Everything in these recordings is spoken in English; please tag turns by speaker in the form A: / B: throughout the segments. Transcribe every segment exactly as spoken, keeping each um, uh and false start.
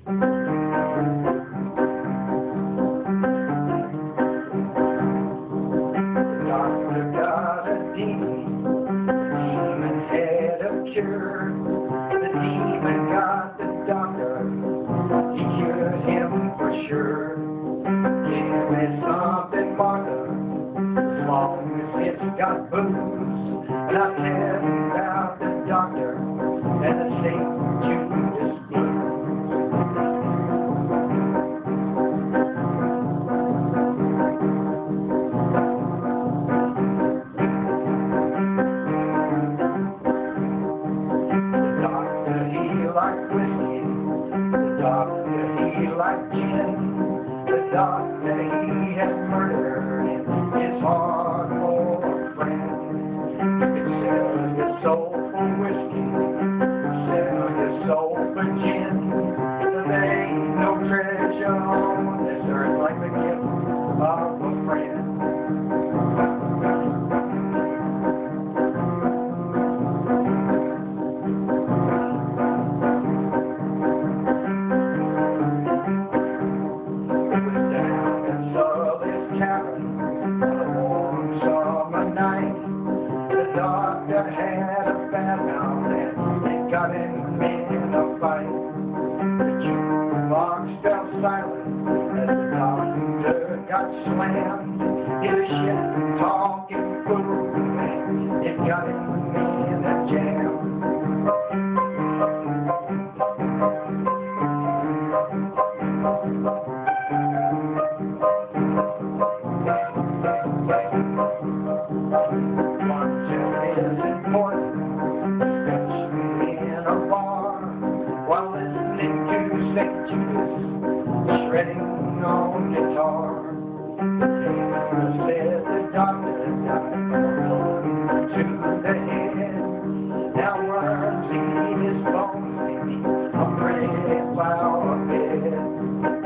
A: Doctor got a demon, demon had a cure. The demon got the doctor, he cured him for sure. Give me something, Martha, as long as it's got booze, and I'll tell you about the doctor and the Saint Judas blues. Like whiskey, the doctor he liked gin, the doctor he had murdered in his heart for a friend. You could sell your soul for whiskey, sell your soul for gin. There ain't no treasure on this earth like the gift of a friend. The doctor had a bad mouth and it got him in a fight. The jukebox fell silent as the doctor got slammed. His shit talking fool and it got him in a jam. While listening to Saint Judas shredding on guitar, the said the doctor died to the head. Now worms eat his bones, a pretty flower bed.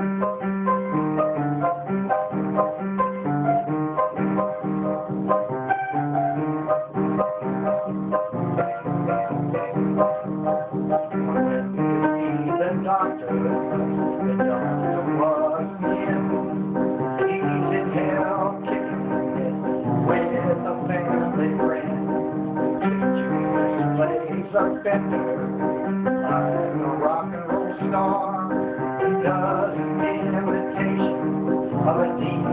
A: The doctor, the doctor was in. He's in hell kicking it with a family friend. Saint Judas plays a fender like a rock and roll star. He does an imitation of a demon.